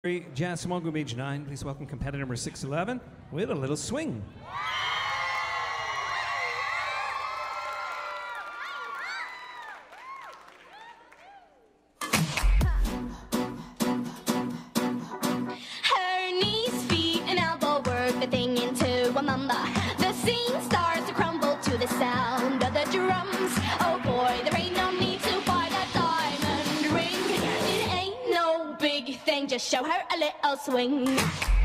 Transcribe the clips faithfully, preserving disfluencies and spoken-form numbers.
Jazz Small Group age nine, please welcome competitor number six eleven with a little swing. Her knees, feet, and elbow work the thing into a mamba. The scene starts to crumble to the sound of the drums. Oh boy, there ain't no need to buy that diamond ring. It ain't no big thing, just show her a little swing.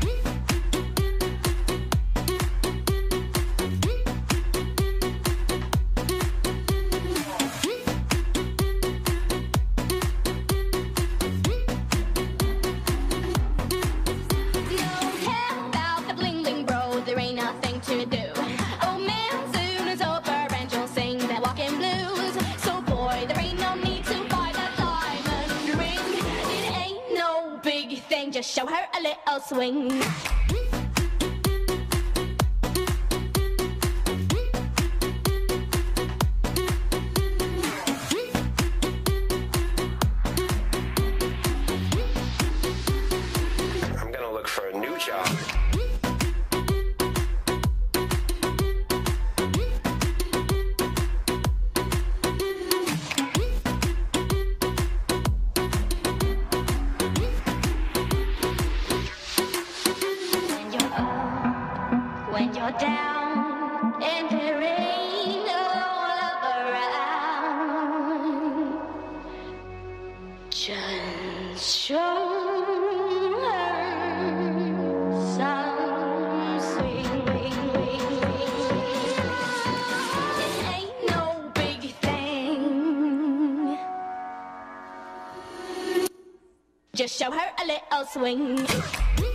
To do. Oh man, soon it's over and you'll sing that walking blues. So boy, there ain't no need to buy that diamond ring. It ain't no big thing, just show her a little swing. I'm gonna look for a new job. When you're down and there ain't no love around, just show her some swing. It ain't no big thing, just show her a little swing.